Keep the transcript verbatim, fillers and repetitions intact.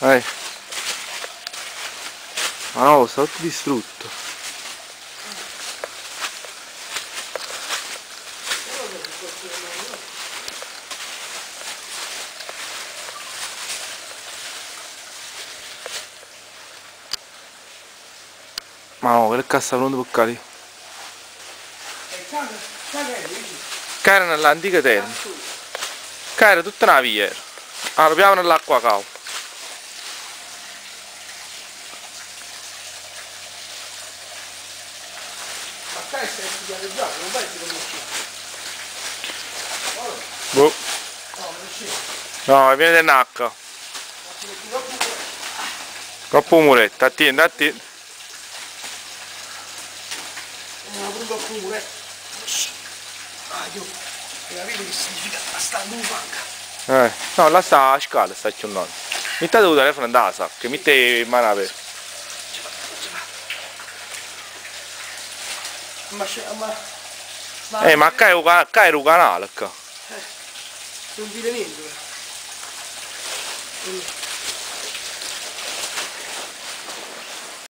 Eh. Ma no, sta tutto distrutto. Ma no, che cazzo pronto per cari? Cara nell'antica terra. Cara tutta una via. Allora piamo nell'acqua cava. Ma cara stai studiando già, non vai a conoscere. Boh. No, non c'è. No, viene dell'acqua. Troppo muretto, attenti, attenti. Una brutta pure. Ah, io. E capite che significa bastando un fanca. Eh, no, là sta a scala, sta chiunando. Mettate il telefono da casa, che mette in mano aperta. Ma c'è, ma... ma Eh, ma qua è un ca- qua è un canale, qua. eh, non dire niente. Eh.